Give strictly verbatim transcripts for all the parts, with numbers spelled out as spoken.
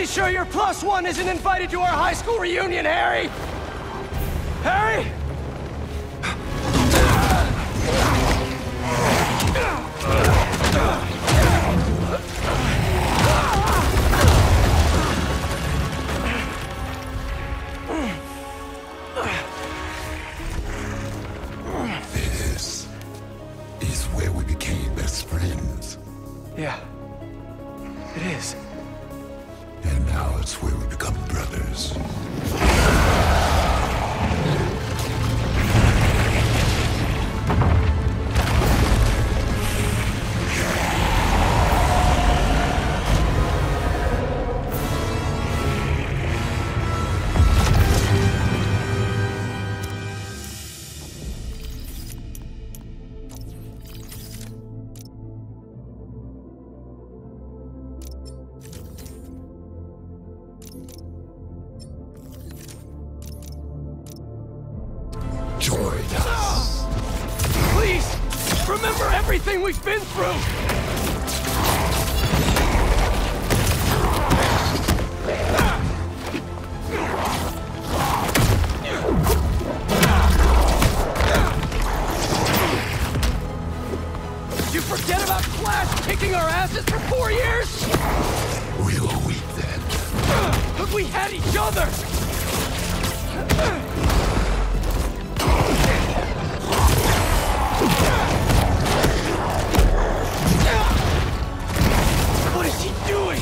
pretty sure your plus one isn't invited to our high school reunion, Harry? Harry? This is where we became best friends. Yeah, it is. And now it's where we become brothers. Join us. Please, remember everything we've been through! Did you forget about Flash kicking our asses for four years? We were weak then. But we had each other! What is he doing?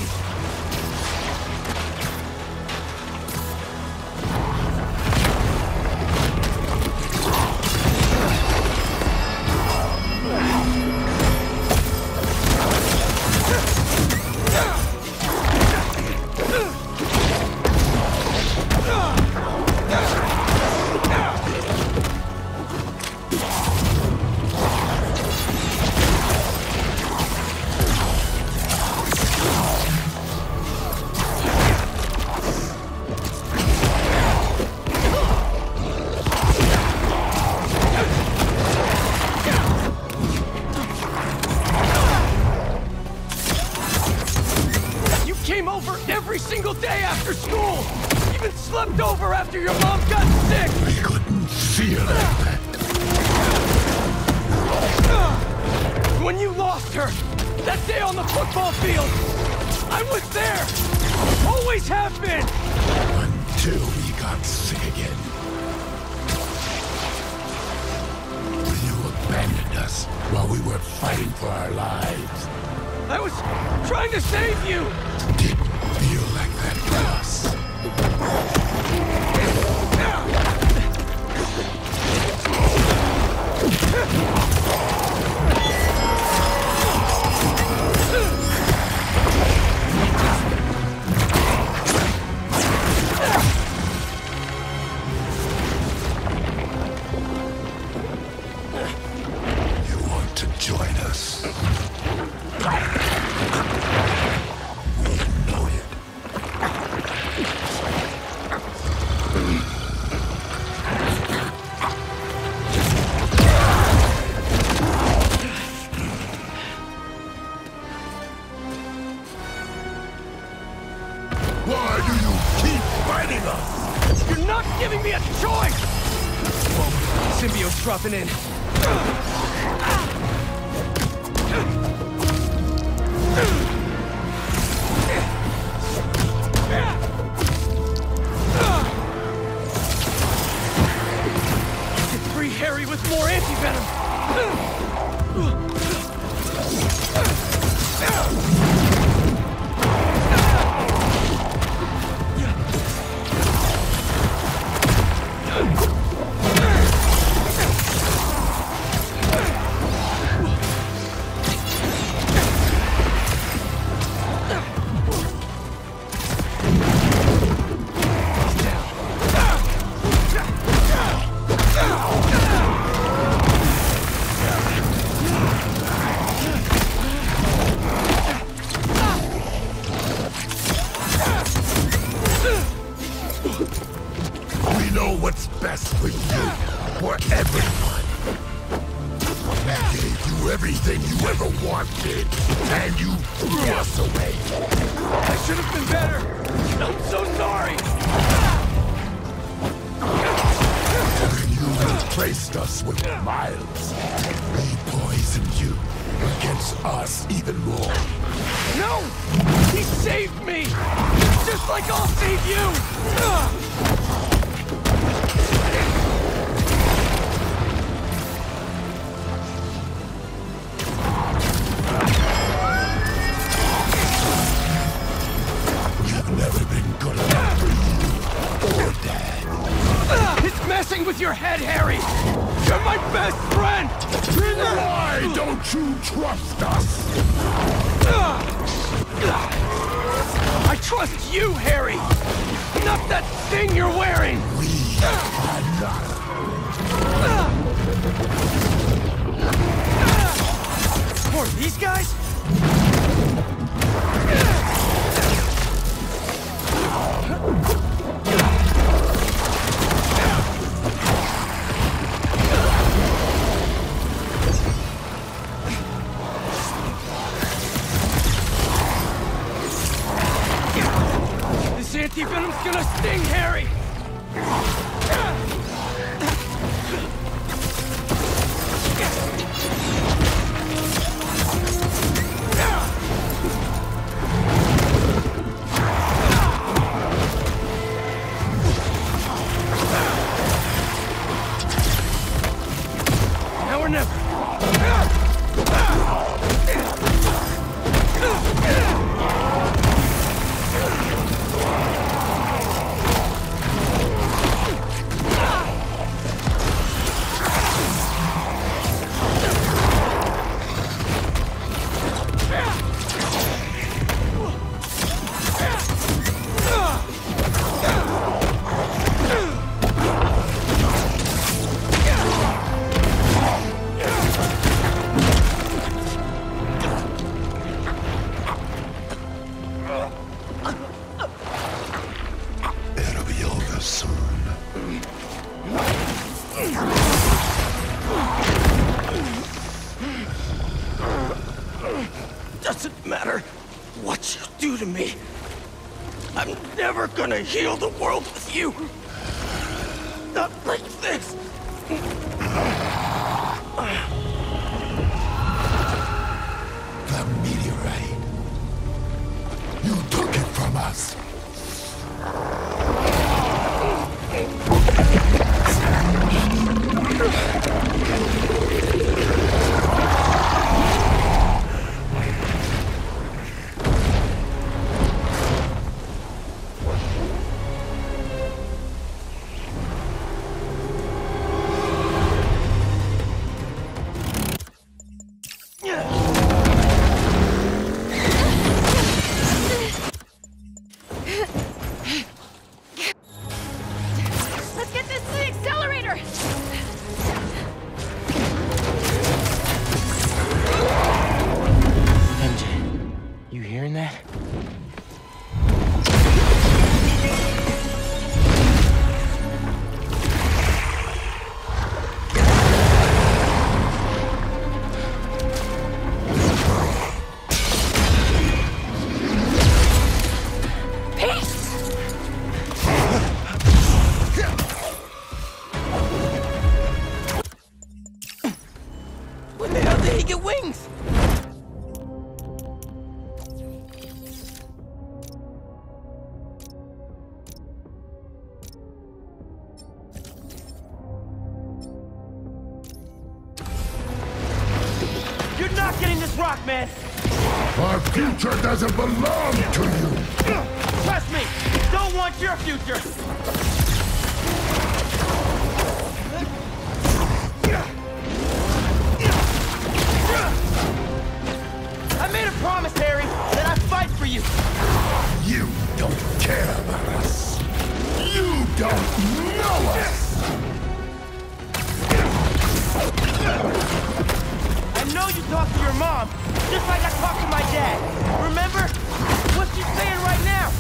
Came over every single day after school! Even slept over after your mom got sick! We couldn't feel like that. When you lost her, that day on the football field, I was there! Always have been! Until we got sick again. You abandoned us while we were fighting for our lives. I was trying to save you! Didn't feel like that for us. You want to join us? Why do you keep fighting us? You're not giving me a choice! Whoa, symbiote's dropping in. Get free Harry with more anti-venom! what's best for you, for everyone. We gave you every everything you ever wanted, and you threw us away. I should have been better. I'm so sorry. When you replaced us with Miles, we poisoned you against us even more. No! He saved me! Just like I'll save you! We've never been good enough for you or Dad. It's messing with your head, Harry! You're my best friend! Why don't you trust us? I trust you, Harry! Not that thing you're wearing! We are not. More of these guys? This anti-venom's gonna sting, Harry! Now or never. It'll be over soon. Doesn't matter what you do to me. I'm never gonna heal the world with you. Not like this. The meteorite. You took it from us. Let's get this to the accelerator! M J, you hearing that? When the hell did he get wings? You're not getting this rock, man! Our future doesn't belong to you. Trust me! Don't want your future! I made a promise, Harry, that I'd fight for you! You don't care about us. You don't know us. I know you talked to your mom, just like I talked to my dad. Remember? What's she saying right now?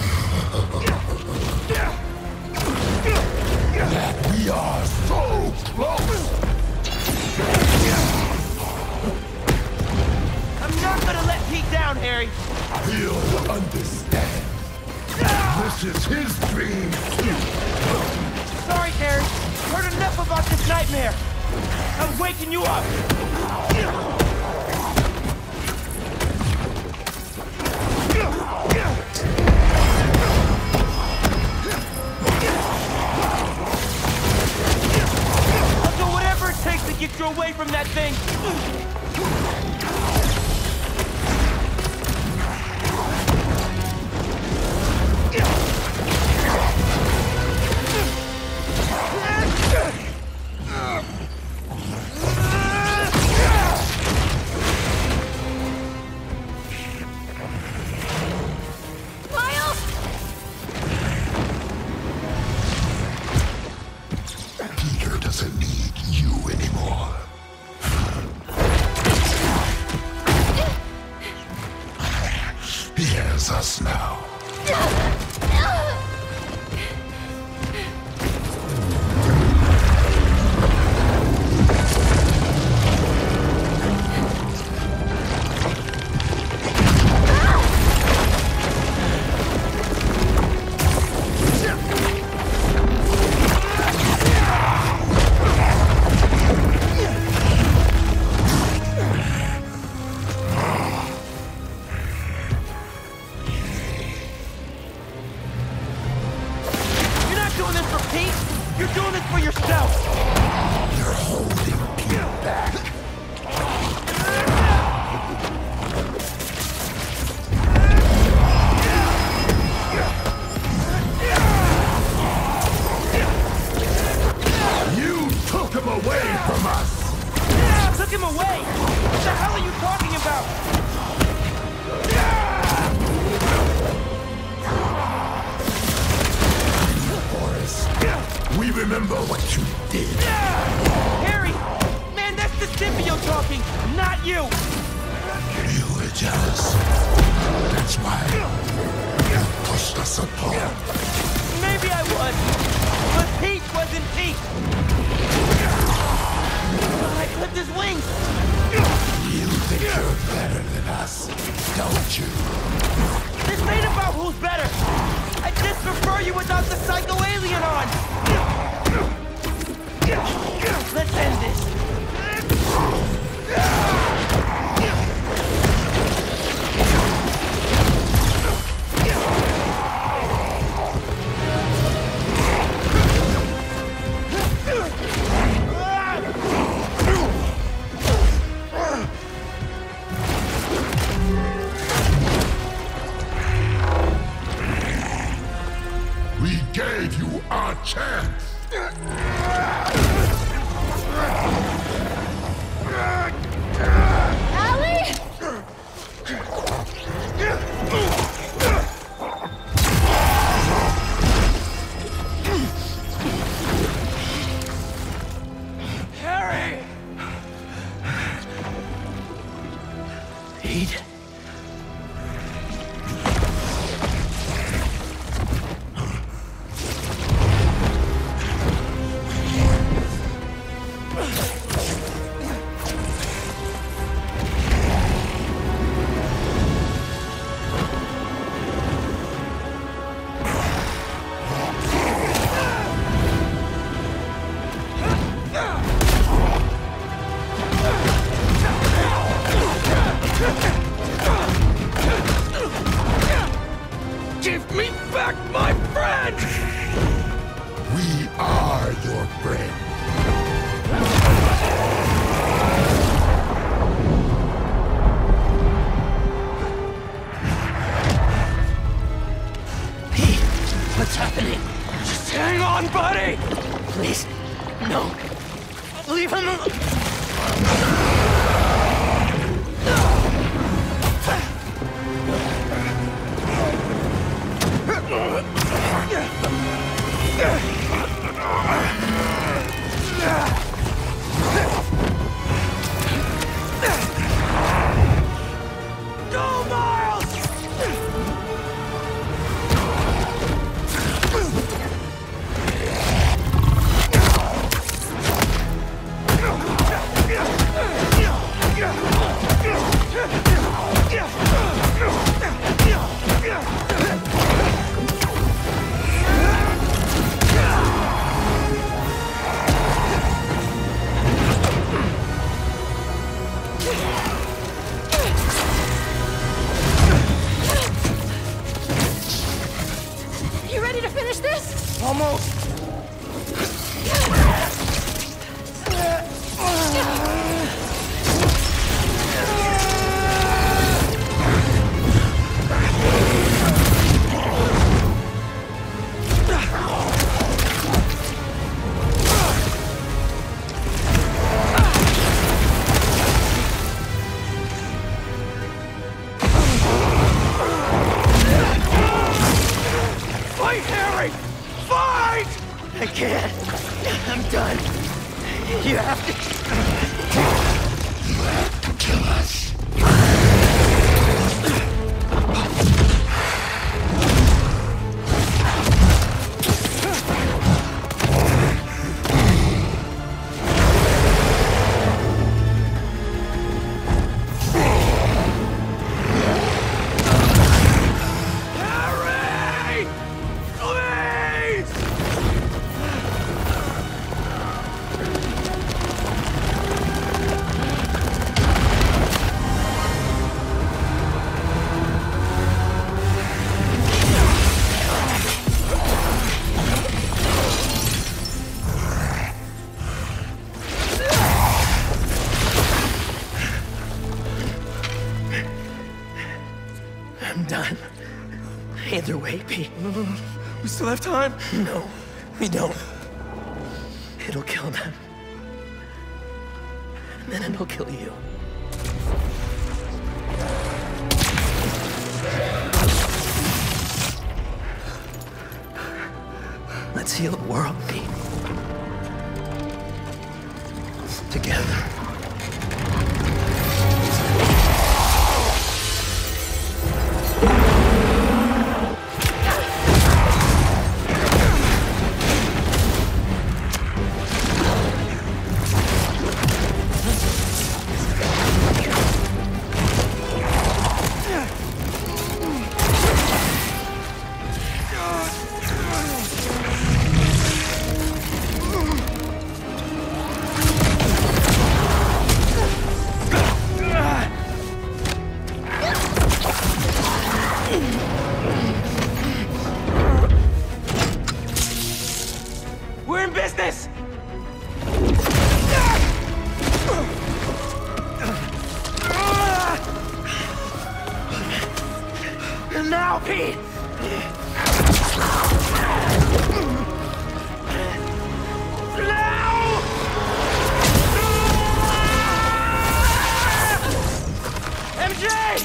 That we are so close. down, Harry. He'll understand. This is his dream, too. Sorry, Harry. Heard enough about this nightmare. I'm waking you up. I'll do whatever it takes to get you away from that thing. Peter doesn't need you anymore. He has us now. You're doing this for yourself! You're holding Peter back. You took him away from us! I took him away? What the hell are you talking about? We remember what you did. Harry! Man, that's the symbiote talking, not you! You were jealous. That's why you pushed us apart. Maybe I was, but Pete wasn't Pete! I clipped his wings! You think you're better than us, don't you? This ain't about who's better! I just prefer you without the psycho alien on! Let's end this! We gave you our chance! Allie! Harry! Pete? Almost. Fight, Harry! Fight! I can't. I'm done. You have to... You have to kill us. Harry! Please! I'm done. Either way, Pete. No, no, no. We still have time. No, we don't. It'll kill them. And then it'll kill you. Let's heal the world, Pete. Together. We're in business! And now, Pete! Now! M J!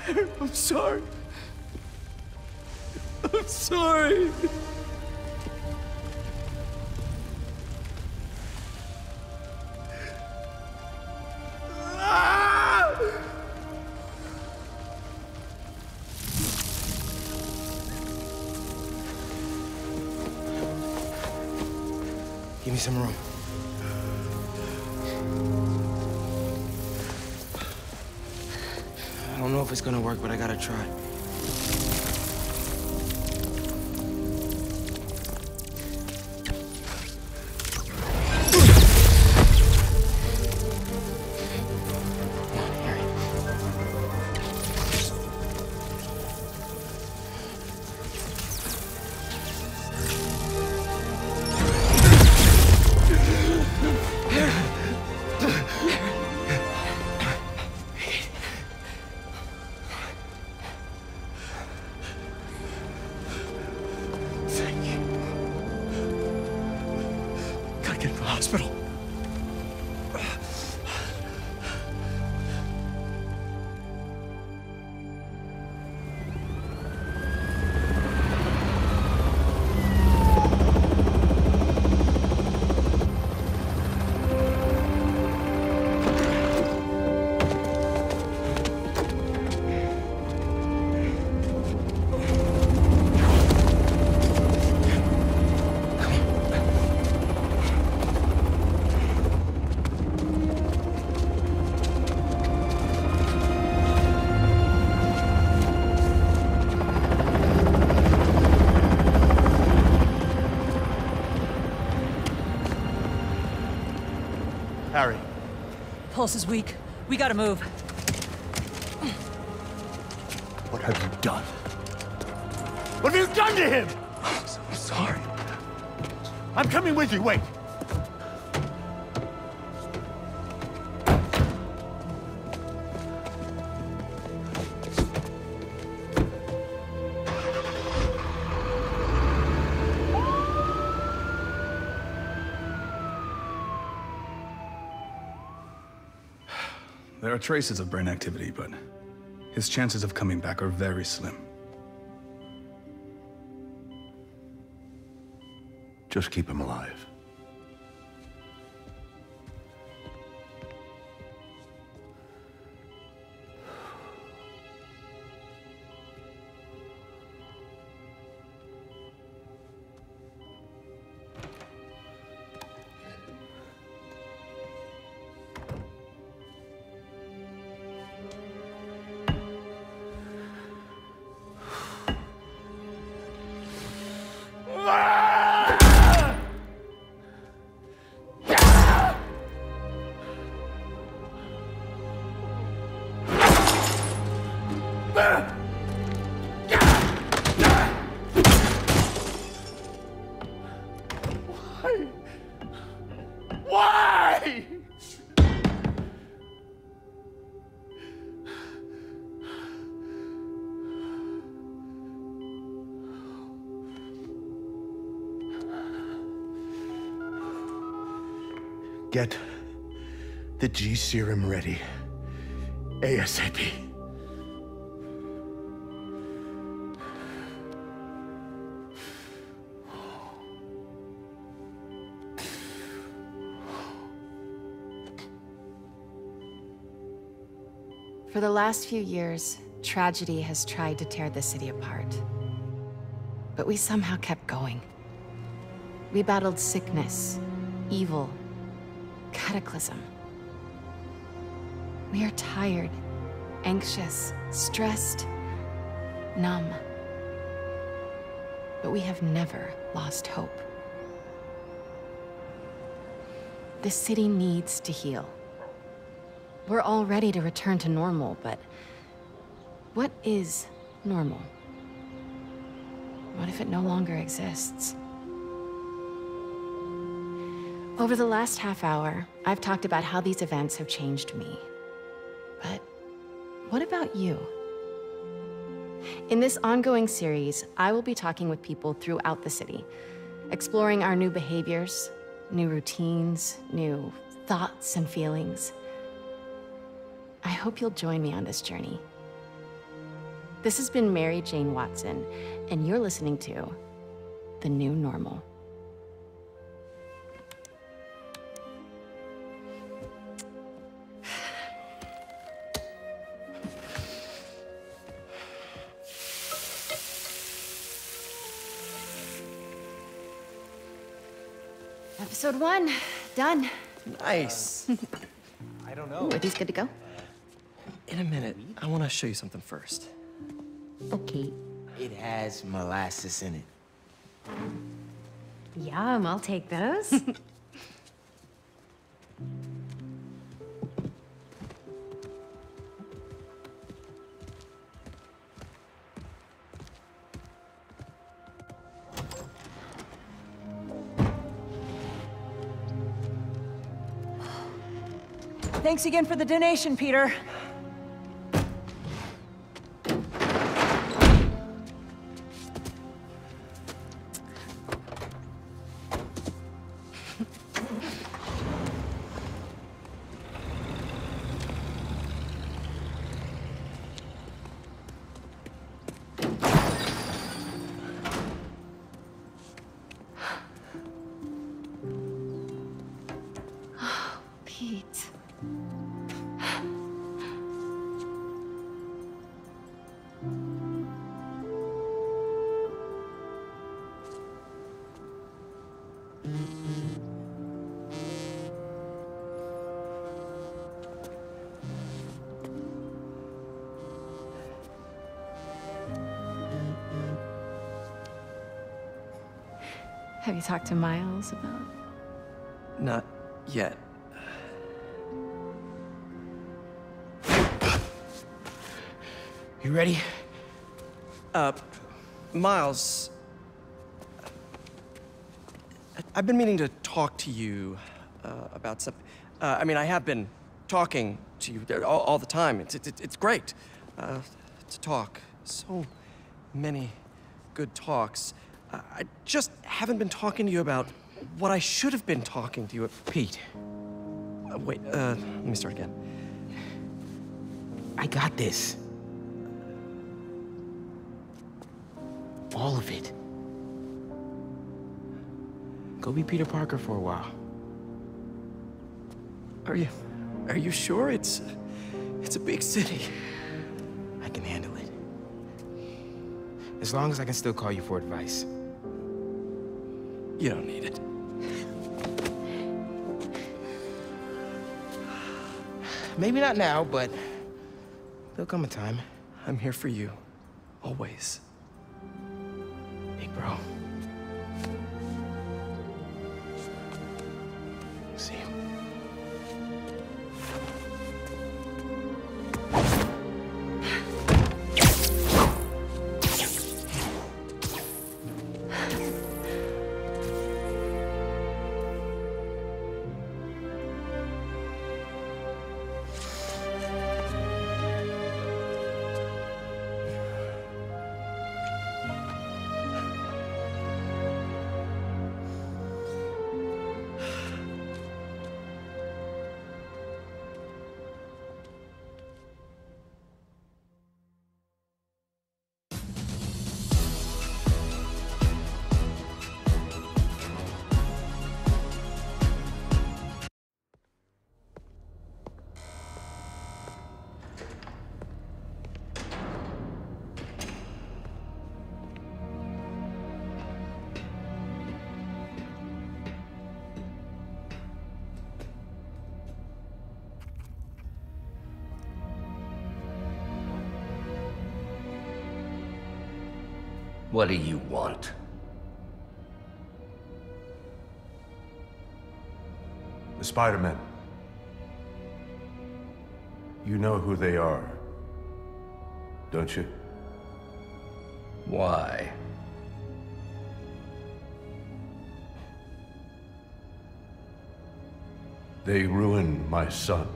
I'm sorry. I'm sorry. Give me some room. I don't know if it's gonna work, but I gotta try. Get to the hospital. Harry. Pulse is weak. We gotta move. What have you done? What have you done to him? I'm, so, I'm sorry. I'm coming with you, wait. There are traces of brain activity, but his chances of coming back are very slim. Just keep him alive. Why? Get the G serum ready. ASAP. For the last few years, tragedy has tried to tear the city apart. But we somehow kept going. We battled sickness, evil, cataclysm. We are tired, anxious, stressed, numb. But we have never lost hope. The city needs to heal. We're all ready to return to normal, but what is normal? What if it no longer exists? Over the last half hour, I've talked about how these events have changed me. But what about you? In this ongoing series, I will be talking with people throughout the city, exploring our new behaviors, new routines, new thoughts and feelings. I hope you'll join me on this journey. This has been Mary Jane Watson, and you're listening to The New Normal. Episode one, done. Nice. I don't know. Ooh, are these good to go? In a minute, I want to show you something first. Okay. It has molasses in it. Yum, I'll take those. Thanks again for the donation, Peter. Pete. Have you talked to Miles about... Not yet. You ready? Uh, Miles... I've been meaning to talk to you uh, about something. Uh, I mean, I have been talking to you all, all the time. It's, it's, it's great uh, to talk. So many good talks. Uh, I just haven't been talking to you about what I should have been talking to you about. Pete, Uh, wait, uh, let me start again. I got this. All of it. Go be Peter Parker for a while. Are you, are you sure? It's, it's a big city. I can handle it. As long as I can still call you for advice. You don't need it. Maybe not now, but there'll come a time. I'm here for you, always. Big bro. See you. What do you want? The Spider-Men. You know who they are, don't you? Why? They ruined my son.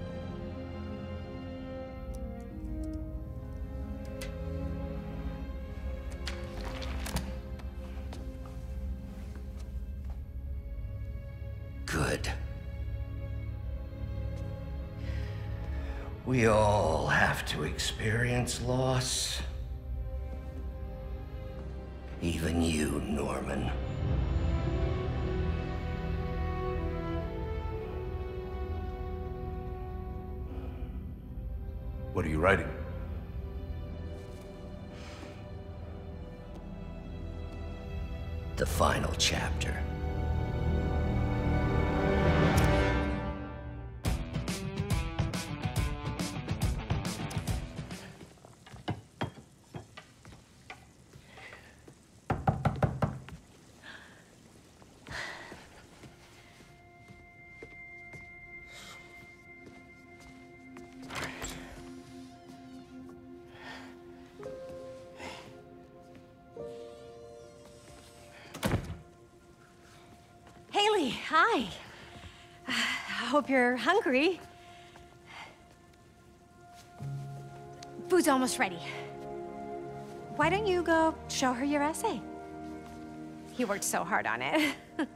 Good. We all have to experience loss. Even you, Norman. What are you writing? The final chapter. Haley, hi. I hope you're hungry. Food's almost ready. Why don't you go show her your essay? You worked so hard on it.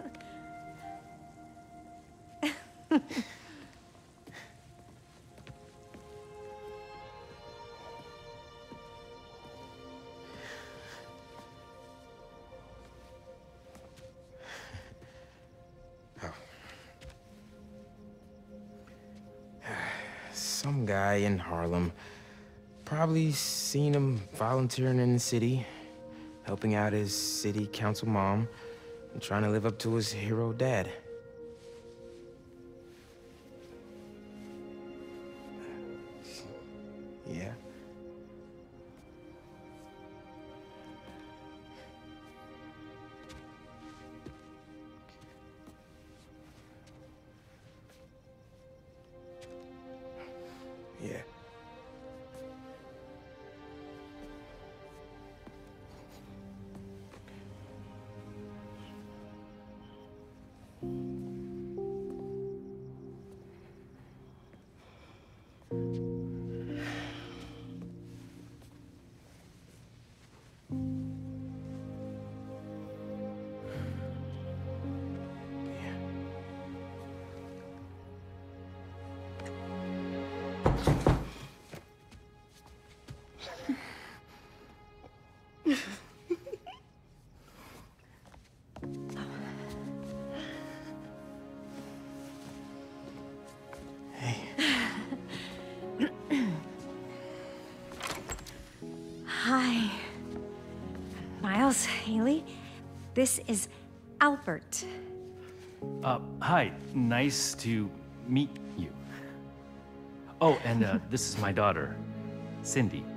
Some guy in Harlem. Probably seen him volunteering in the city, helping out his city council mom, and trying to live up to his hero dad. Yeah. Yeah. Hi. Miles, Haley, this is Albert. Uh, hi. Nice to meet you. Oh, and uh, this is my daughter, Cindy.